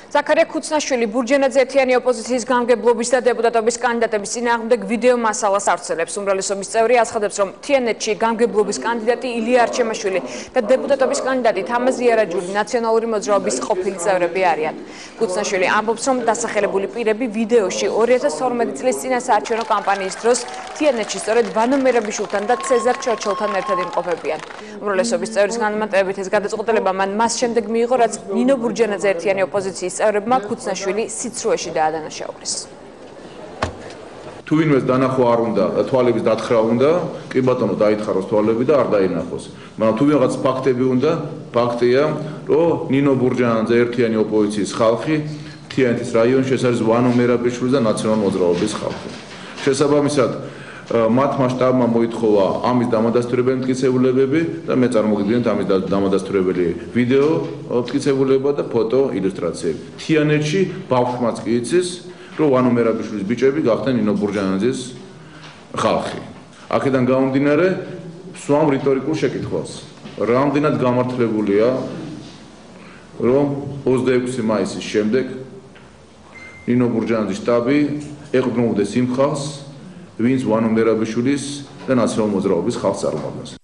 ზაქარია ქუცნაშვილი ბურჯენაძე ერთიანი ოპოზიციის გამგებლობის და დეპუტატობის კანდიდატების წინააღმდეგ ვიდეო მასალას ავრცელებს. უმრავლესობის წევრი აცხადებს, რომ თიანეთში გამგებლობის კანდიდატი ილია არჩემაშვილი და დეპუტატობის კანდიდატი თამაზ იარაჯული ნაციონალური მოძრაობის ყოფილი წევრები არიან. ქუცნაშვილი ამბობს, რომ დასახელებული პირები ვიდეოში 2012 წლის წინასაარჩევნო კამპანიის დროს თიანეთში სწორედ ვანო მერაბიშვილთან და ცეზარ ჩორჩელთან ერთად იმყოფებიან. უმრავლესობის წევრის განმარტებით ეს გადაწყვეტილება მან მას შემდეგ მიიღო, რაც ნინო ბურჯენაძე ერთიანი ოპოზიციის წევრებმა ქუცნაშვილი სიცრუეში დაადანაშაულეს. თუ ვინმეს დანახვა არ უნდა, თვალების დათხრა უნდა, კი ბატონო დაითხაროს თვალები და არ დაინახოს. მაგრამ თუ ვიღაც ფაქტები უნდა, ფაქტია, რომ ნინო ბურჯენაძე ერთიანი ოპოზიციის ხალხი თიანეთის რაიონში ეს არის ვანო მერაბიშვილის და ნაციონალური მოძრაობის ხალხი. შესაბამისად მათმა შტაბმა მოითხოვა ამის დამადასტურებელი მტკიცებულებები და მე წარმოგიდგენთ ამის დამადასტურებელი ვიდეო მტკიცებულება და ფოტო ილუსტრაციები. თიანეთში ბავშვმაც კი იცის, რომ ვანო მერაბიშვილის ბიჭები გახდნენ ნინო ბურჯენაძის ხალხი. აქედან გამომდინარე, სვამ რიტორიკულ შეკითხვას. რამდენად გამართლებულია, რომ 26 მაისის შემდეგ ნინო ბურჯენაძის შტაბი ეყრდნობოდეს იმ ხალხს, ვინც ვანო მერაბიშვილის და ნაციონალური მოძრაობის ხალხს წარმოადგენს.